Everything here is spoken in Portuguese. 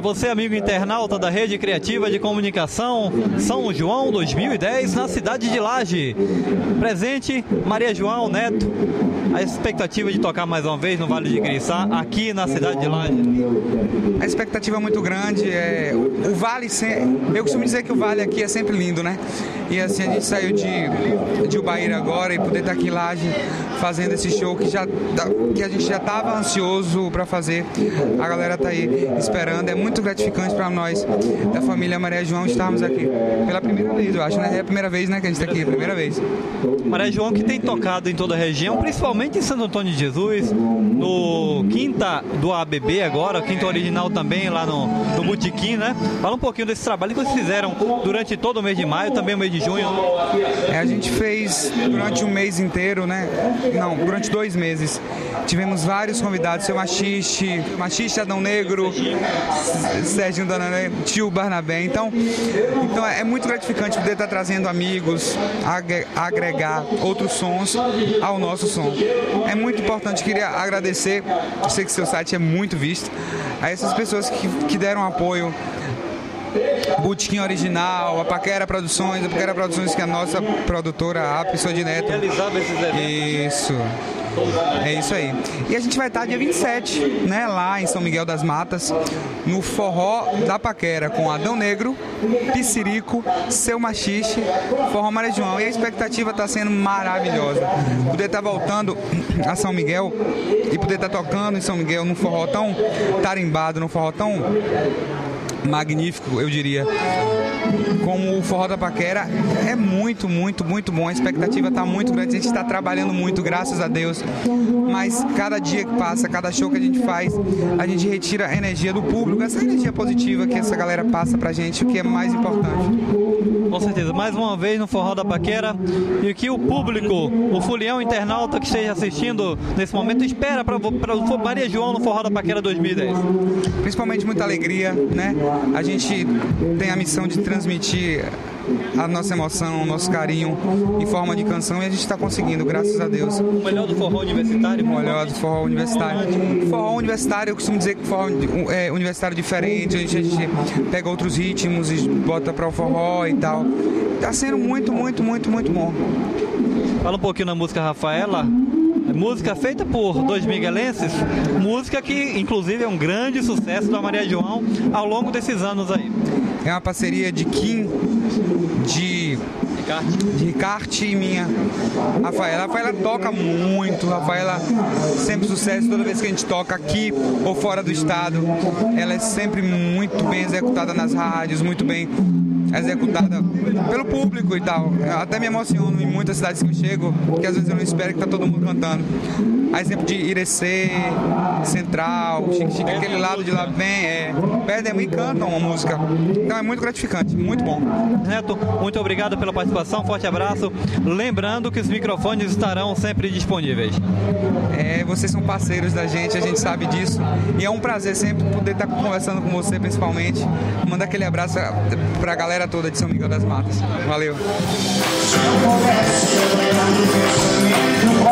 você, amigo internauta da Rede Criativa de Comunicação São João 2010, na cidade de Laje. Presente, Maria João Neto. A expectativa de tocar mais uma vez no Vale de Iriçá, aqui na cidade de Laje. A expectativa é muito grande. O Vale, eu costumo dizer que o Vale aqui é sempre lindo, né? E assim, a gente saiu de Ubaíra agora e poder estar aqui em Laje fazendo esse show que a gente já estava ansioso para fazer. A galera tá aí esperando. É muito gratificante para nós, da família Maria João, estarmos aqui pela primeira vez, eu acho, né? É a primeira vez, né, que a gente está aqui, é a primeira vez. Maria João, que tem tocado em toda a região, principalmente em Santo Antônio de Jesus, no Quinta do ABB agora, o Quinta Original também, lá no Botequim, né? Fala um pouquinho desse trabalho que vocês fizeram durante todo o mês de maio, também o mês de junho. A gente fez durante um mês inteiro, né? Não, durante 2 meses. Tivemos vários convidados, seu Machiste, Adão Negro, Serginho Dananê, Tio Barnabé. Então é muito gratificante poder estar trazendo amigos, agregar outros sons ao nosso som. É muito importante, queria agradecer, eu sei que seu site é muito visto, a essas pessoas que deram apoio. Botequim Original, a Paquera Produções que é a nossa produtora, a pessoa de Neto. Realizava esses eventos. Isso. É isso aí. E a gente vai estar dia 27, né, lá em São Miguel das Matas, no Forró da Paquera, com Adão Negro, Pissirico, Seu Machiste, Forró Maria João. E a expectativa está sendo maravilhosa. Poder estar voltando a São Miguel e poder estar tocando em São Miguel num forró tão tarimbado, num forró tão magnífico, eu diria, como o Forró da Paquera, é muito, muito, muito bom. A expectativa está muito grande, a gente está trabalhando muito, graças a Deus, mas cada dia que passa, cada show que a gente faz, a gente retira a energia do público, essa energia positiva que essa galera passa pra gente, o que é mais importante. Com certeza, mais uma vez no Forró da Paquera, e que o público, o fulião internauta que esteja assistindo nesse momento, espera para o Maria João no Forró da Paquera 2010. Principalmente muita alegria, né? A gente tem a missão de transmitir a nossa emoção, o nosso carinho em forma de canção, e a gente está conseguindo, graças a Deus. O melhor do forró universitário? O melhor do forró universitário. Forró universitário, eu costumo dizer que forró é universitário diferente, a gente pega outros ritmos e bota para o forró e tal. Está sendo muito, muito, muito, muito bom. Fala um pouquinho na música Rafaela. Música feita por 2 miguelenses, música que inclusive é um grande sucesso da Maria João ao longo desses anos aí. É uma parceria de Kim, de Ricarte e minha. Rafaela toca muito, Rafaela sempre sucesso, toda vez que a gente toca aqui ou fora do estado, ela é sempre muito bem executada nas rádios, muito bem executada pelo público e tal. Eu até me emociono em muitas cidades que eu chego, que às vezes eu não espero que tá todo mundo cantando. A exemplo de Irecê, Central, Chique, aquele lado de lá bem, pedem e cantam uma música. Então é muito gratificante, muito bom. Neto, muito obrigado pela participação, forte abraço. Lembrando que os microfones estarão sempre disponíveis. Vocês são parceiros da gente, a gente sabe disso. E é um prazer sempre poder estar conversando com você, principalmente. Mandar aquele abraço pra galera toda de São Miguel das Matas. Valeu.